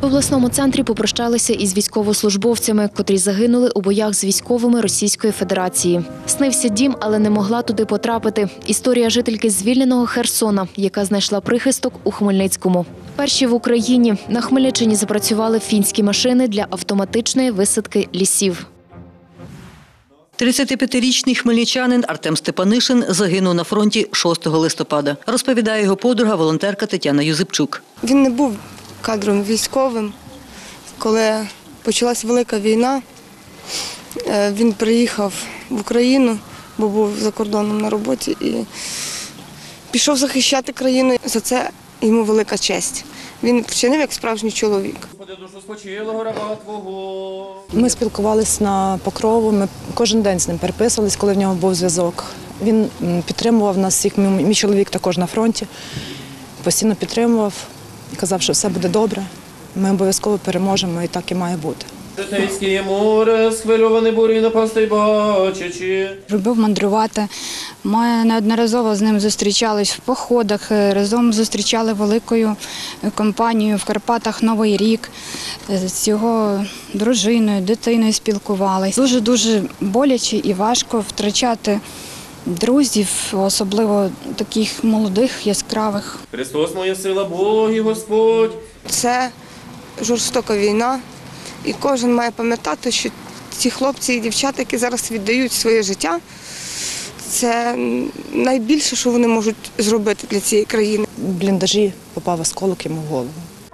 В обласному центрі попрощалися із військовослужбовцями, котрі загинули у боях з військовими Російської Федерації. Снився дім, але не могла туди потрапити. Історія жительки звільненого Херсона, яка знайшла прихисток у Хмельницькому. Перші в Україні. На Хмельниччині запрацювали фінські машини для автоматичної висадки лісів. 35-річний хмельничанин Артем Степанишин загинув на фронті 6 листопада. Розповідає його подруга, волонтерка Тетяна Юзипчук. Він не був кадром військовим. Коли почалась велика війна, він приїхав в Україну, бо був за кордоном на роботі, і пішов захищати країну. За це йому велика честь. Він вчинив як справжній чоловік. Ми спілкувалися на Покрову, ми кожен день з ним переписувалися, коли в нього був зв'язок. Він підтримував нас всіх, мій чоловік також на фронті, постійно підтримував, казав, що все буде добре, ми обов'язково переможемо і так і має бути. Житейське море, схвильоване бурі напасти й бачачи. Любив мандрувати. Ми неодноразово з ним зустрічались в походах, разом зустрічали великою компанією в Карпатах Новий рік. З його дружиною, дитиною спілкувалися. Дуже-дуже боляче і важко втрачати друзів, особливо таких молодих, яскравих. Христос моя сила, Бог і Господь. Це жорстока війна. І кожен має пам'ятати, що ці хлопці і дівчата, які зараз віддають своє життя, це найбільше, що вони можуть зробити для цієї країни. В бліндажі попав осколок йому в голову.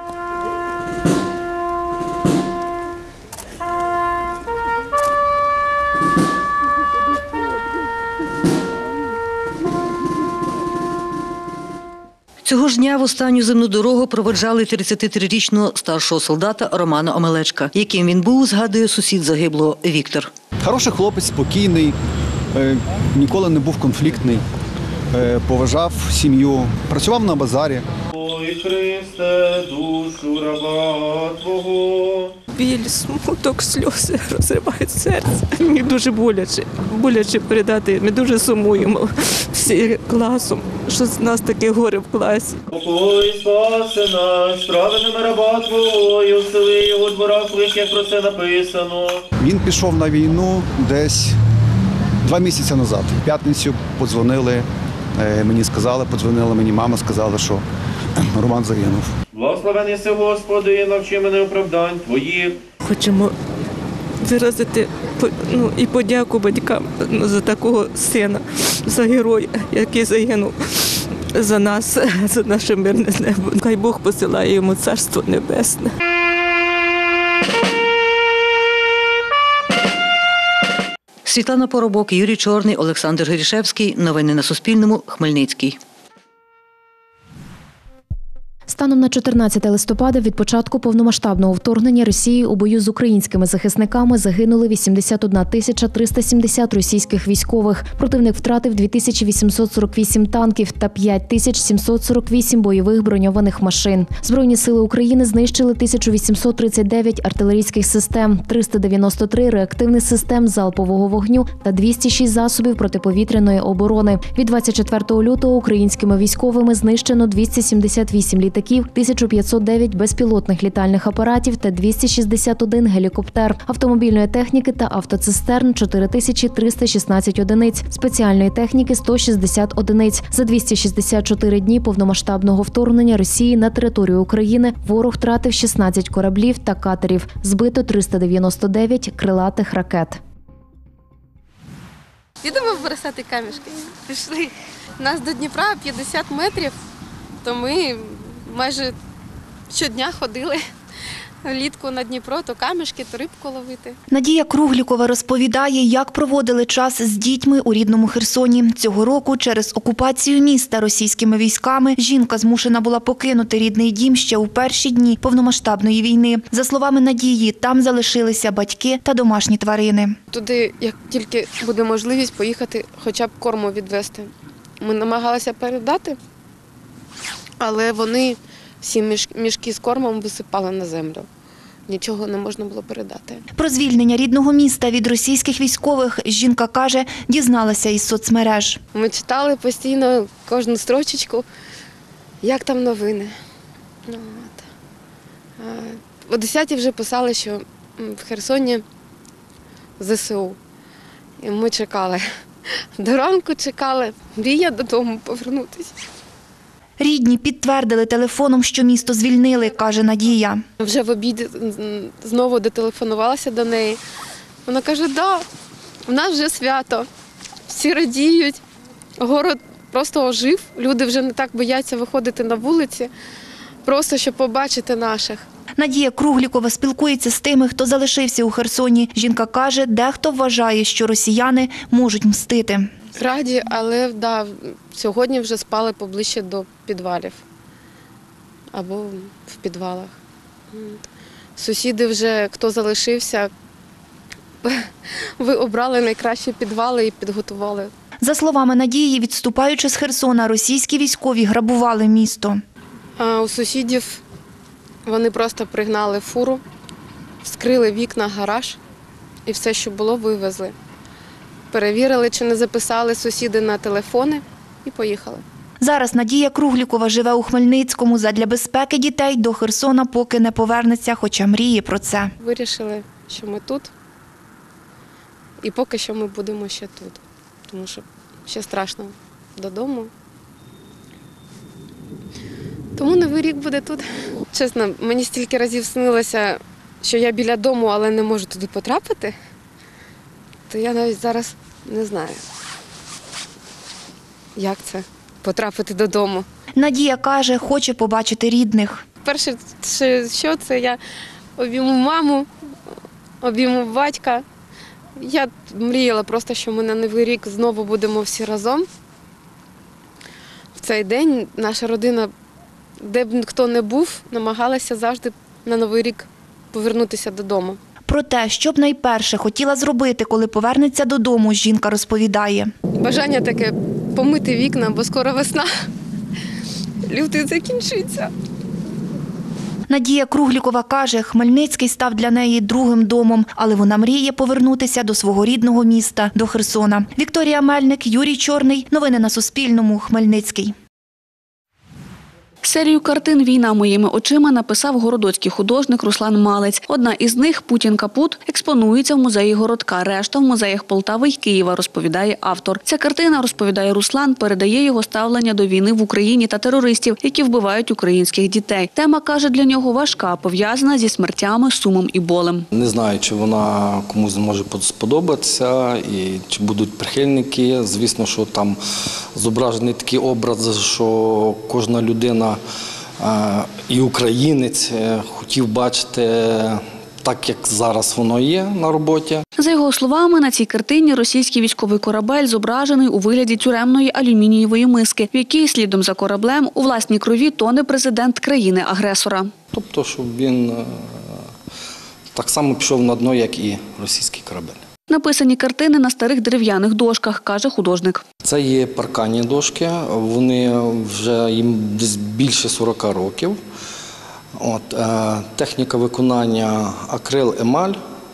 Цього ж дня в останню земну дорогу проведжали 33-річного старшого солдата Романа Омелечка. Яким він був, згадує сусід загиблого Віктор. Хороший хлопець, спокійний, ніколи не був конфліктний, поважав сім'ю, працював на базарі. Ой, Христе, душу раба Твого. Біль, смуток, сльози розривають серце. Мені дуже боляче передати. Ми дуже сумуємо всі класом, що з нас таке горе в класі. Покой, спаси нас, праведними раба Твого, і осели його дворах твоїх, як про це написано. Він пішов на війну десь 2 місяці назад. В п'ятницю подзвонили, мені сказали, подзвонила мені мама, сказала, що Роман загинув. Благословен єси, Господи, навчи мене оправдань Твоїх. Хочемо виразити і подяку батькам за такого сина, за героя, який загинув за нас, за наше мирне небо. Хай Бог посилає йому царство небесне. Світлана Поробок, Юрій Чорний, Олександр Грішевський. Новини на Суспільному. Хмельницький. Станом на 14 листопада від початку повномасштабного вторгнення Росії у бою з українськими захисниками загинули 81 370 російських військових. Противник втратив 2848 танків та 5748 бойових броньованих машин. Збройні сили України знищили 1839 артилерійських систем, 393 реактивних систем залпового вогню та 206 засобів протиповітряної оборони. Від 24 лютого українськими військовими знищено 278 літаків, 1509 безпілотних літальних апаратів та 261 гелікоптер, автомобільної техніки та автоцистерн – 4316 одиниць, спеціальної техніки – 160 одиниць. За 264 дні повномасштабного вторгнення Росії на територію України ворог втратив 16 кораблів та катерів, збито 399 крилатих ракет. Їдемо бросати камішки. Пішли. У нас до Дніпра 50 метрів, то ми майже щодня ходили влітку на Дніпро, то камішки, то рибку ловити. Надія Круглікова розповідає, як проводили час з дітьми у рідному Херсоні. Цього року через окупацію міста російськими військами жінка змушена була покинути рідний дім ще у перші дні повномасштабної війни. За словами Надії, там залишилися батьки та домашні тварини. Туди, як тільки буде можливість, поїхати хоча б корму відвезти. Ми намагалися передати, але вони всі мішки з кормом висипали на землю. Нічого не можна було передати. Про звільнення рідного міста від російських військових жінка каже, дізналася із соцмереж. Ми читали постійно кожну строчечку, як там новини. о 10-й вже писали, що в Херсоні ЗСУ. І ми чекали. До ранку чекали. Мрія додому повернутися. Рідні підтвердили телефоном, що місто звільнили, каже Надія. Вже в обіді знову дотелефонувалася до неї. Вона каже, да, у нас вже свято, всі радіють, город просто ожив, люди вже не так бояться виходити на вулиці, просто щоб побачити наших. Надія Круглікова спілкується з тими, хто залишився у Херсоні. Жінка каже, дехто вважає, що росіяни можуть мстити. Раді, але да, сьогодні вже спали поближче до підвалів або в підвалах. Сусіди вже, хто залишився, ви обрали найкращі підвали і підготували. За словами Надії, відступаючи з Херсона, російські військові грабували місто. А у сусідів вони просто пригнали фуру, вскрили вікна, гараж і все, що було, вивезли. Перевірили, чи не записали сусіди на телефони і поїхали. Зараз Надія Круглікова живе у Хмельницькому. Задля безпеки дітей до Херсона поки не повернеться, хоча мріє про це. Вирішили, що ми тут і поки що ми будемо ще тут, тому що ще страшно додому. Тому Новий рік буде тут. Чесно, мені стільки разів снилося, що я біля дому, але не можу туди потрапити, то я навіть зараз не знаю, як це потрапити додому. Надія каже, хоче побачити рідних. Перше, що це, я обійму маму, обійму батька. Я мріяла просто, що ми на Новий рік знову будемо всі разом. В цей день наша родина, де б хто не був, намагалася завжди на Новий рік повернутися додому. Про те, що б найперше хотіла зробити, коли повернеться додому, жінка розповідає. Бажання таке помити вікна, бо скоро весна. Лютий закінчиться. Надія Круглікова каже, Хмельницький став для неї другим домом, але вона мріє повернутися до свого рідного міста, до Херсона. Вікторія Мельник, Юрій Чорний. Новини на Суспільному. Хмельницький. Серію картин «Війна моїми очима» написав городоцький художник Руслан Малець. Одна із них «Путін Капут» експонується в музеї Городка, решта – в музеях Полтави й Києва, розповідає автор. Ця картина, розповідає Руслан, передає його ставлення до війни в Україні та терористів, які вбивають українських дітей. Тема, каже, для нього важка, пов'язана зі смертями, сумом і болем. Не знаю, чи вона комусь може сподобатися, і чи будуть прихильники. Звісно, що там зображений такий образ, що кожна людина і українець хотів бачити так, як зараз воно є на роботі. За його словами, на цій картині російський військовий корабель зображений у вигляді тюремної алюмінієвої миски, в якій слідом за кораблем у власній крові тоне президент країни-агресора. Тобто, щоб він так само пішов на дно, як і російський корабель. Написані картини на старих дерев'яних дошках, каже художник. Це є парканні дошки, вони вже їм десь більше 40 років. Техніка виконання акрил, емаль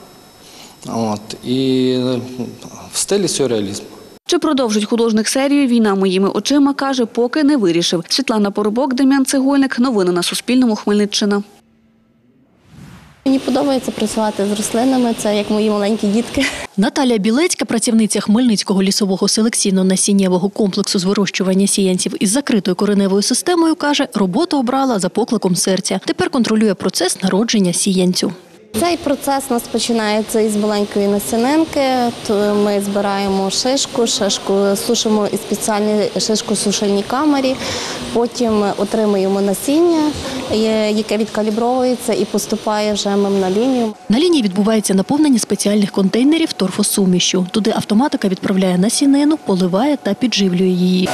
і в стилі сюрреалізму. Чи продовжить художник серію «Війна моїми очима», каже, поки не вирішив. Світлана Поробок, Дем'ян Цегольник. Новини на Суспільному. Хмельниччина. Мені подобається працювати з рослинами, це як мої маленькі дітки. Наталя Білецька, працівниця Хмельницького лісового селекційно-насіннєвого комплексу з вирощування сіянців із закритою кореневою системою, каже, роботу обрала за покликом серця. Тепер контролює процес народження сіянцю. Цей процес у нас починається із маленької насінинки. Ми збираємо шишку сушимо із спеціальній шишкосушильній камері. Потім отримуємо насіння, яке відкалібровується і поступає вже на лінію. На лінії відбувається наповнення спеціальних контейнерів торфосумішю. Туди автоматика відправляє насінину, поливає та підживлює її.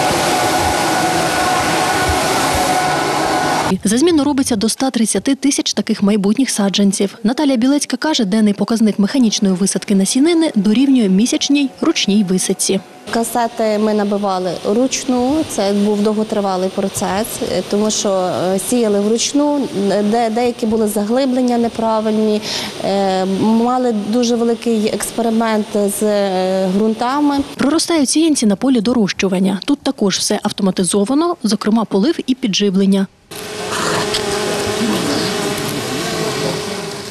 За зміну робиться до 130 тисяч таких майбутніх саджанців. Наталя Білецька каже, денний показник механічної висадки насінини дорівнює місячній ручній висадці. Касети ми набивали ручну, це був довготривалий процес, тому що сіяли вручну, деякі були заглиблення неправильні, мали дуже великий експеримент з ґрунтами. Проростають сіянці на полі дорощування. Тут також все автоматизовано, зокрема полив і підживлення.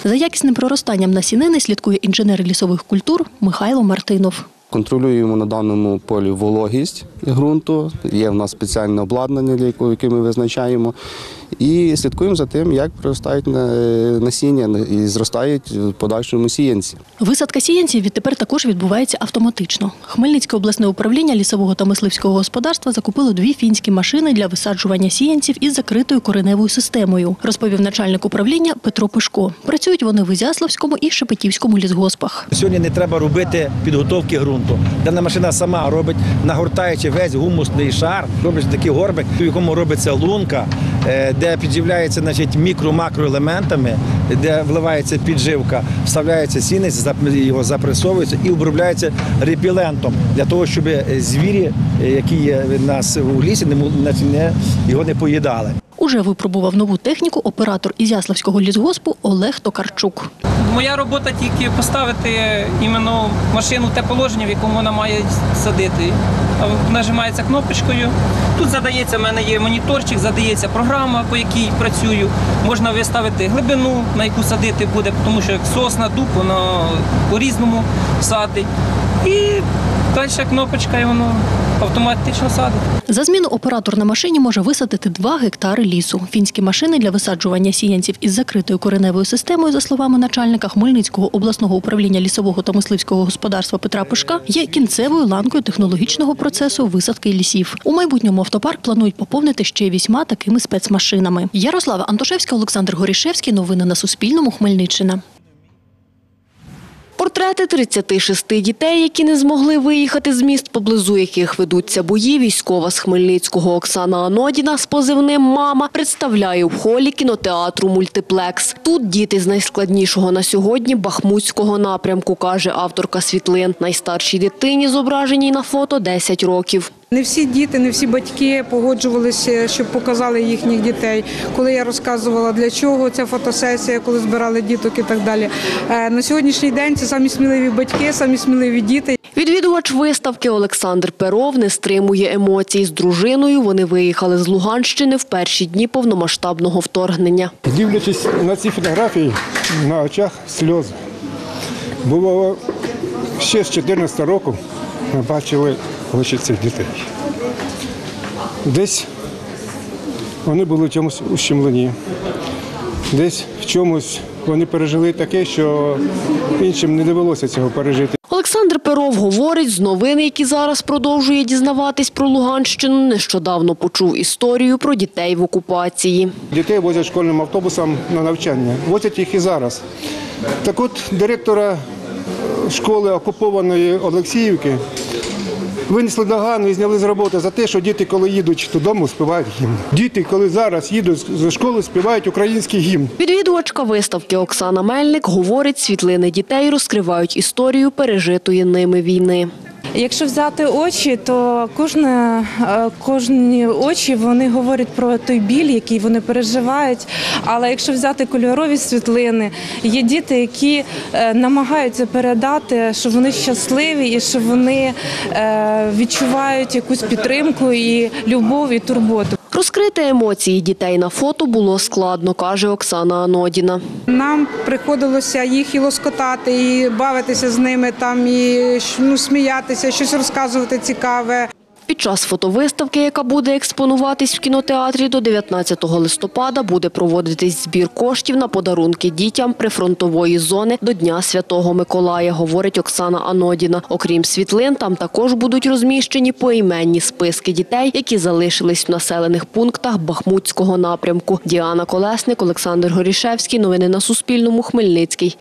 За якісним проростанням насінини слідкує інженер лісових культур Михайло Мартинов. Контролюємо на даному полі вологість ґрунту, є в нас спеціальне обладнання, яке ми визначаємо, і слідкуємо за тим, як проростають насіння і зростають в подальшому сіянці. Висадка сіянців відтепер також відбувається автоматично. Хмельницьке обласне управління лісового та мисливського господарства закупило 2 фінські машини для висаджування сіянців із закритою кореневою системою, розповів начальник управління Петро Пишко. Працюють вони в Ізяславському і Шепетівському лісгоспах. Сьогодні не треба робити підготовки ґрунту. Дана машина сама робить, нагортаючи весь гумусний шар, робить такий горбик, в якому робиться лунка, де підживляється мікро-макроелементами, де вливається підживка, вставляється сінець, його запресовується і обробляється репелентом, для того, щоб звірі, які є в нас у лісі, його не поїдали. Уже випробував нову техніку оператор Ізяславського лісгоспу Олег Токарчук. Моя робота тільки поставити іменно машину в те положення, в якому вона має садити. Нажимається кнопочкою. Тут задається, в мене є моніторчик, задається програма, по якій працюю. Можна виставити глибину, на яку садити буде, тому що як сосна, дуб, воно по-різному садить. І далі кнопочка, і воно автоматично садить. За зміну оператор на машині може висадити 2 гектари лісу. Фінські машини для висаджування сіянців із закритою кореневою системою, за словами начальника Хмельницького обласного управління лісового та мисливського господарства Петра Пишка, є кінцевою ланкою технологічного процесу висадки лісів. У майбутньому автопарк планують поповнити ще 8 такими спецмашинами. Ярослава Антошевська, Олександр Горішевський. Новини на Суспільному. Хмельниччина. Портрети 36 дітей, які не змогли виїхати з міст, поблизу яких ведуться бої, військова з Хмельницького Оксана Анодіна з позивним «Мама» представляє в холі кінотеатру «Мультиплекс». Тут діти з найскладнішого на сьогодні Бахмутського напрямку, каже авторка світлин. Найстаршій дитині, зображеній на фото, 10 років. Не всі діти, не всі батьки погоджувалися, щоб показали їхніх дітей. Коли я розказувала, для чого ця фотосесія, коли збирали діток і так далі. На сьогоднішній день це самі сміливі батьки, самі сміливі діти. Відвідувач виставки Олександр Перов не стримує емоцій. З дружиною вони виїхали з Луганщини в перші дні повномасштабного вторгнення. Дивлячись на ці фотографії, на очах сльози. Було ще з 2014 року, ми бачили очі цих дітей. Десь вони були в чомусь ущемлені, десь в чомусь вони пережили таке, що іншим не довелося цього пережити. Олександр Перов говорить, з новин, які зараз продовжує дізнаватись про Луганщину, нещодавно почув історію про дітей в окупації. Дітей возять школьним автобусом на навчання, возять їх і зараз. Так от директора школи окупованої Олексіївки винесли догану і зняли з роботи за те, що діти, коли їдуть додому, співають гімн. Діти, коли зараз їдуть зі школи, співають український гімн. Відвідувачка виставки Оксана Мельник говорить, світлини дітей розкривають історію пережитої ними війни. Якщо взяти очі, то кожні очі вони говорять про той біль, який вони переживають. Але якщо взяти кольорові світлини, є діти, які намагаються передати, що вони щасливі і що вони відчувають якусь підтримку і любов, і турботу. Розкрити емоції дітей на фото було складно, каже Оксана Анодіна. Нам приходилося їх і лоскотати, і бавитися з ними, там, і сміятися, щось розказувати цікаве. Під час фотовиставки, яка буде експонуватись в кінотеатрі до 19 листопада, буде проводитись збір коштів на подарунки дітям прифронтової зони до Дня Святого Миколая, говорить Оксана Анодіна. Окрім світлин, там також будуть розміщені поіменні списки дітей, які залишились в населених пунктах Бахмутського напрямку. Діана Колесник, Олександр Горішевський. Новини на Суспільному. Хмельницький.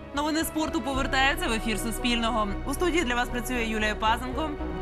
Новини спорту повертаються в ефір Суспільного. У студії для вас працює Юлія Пазенко.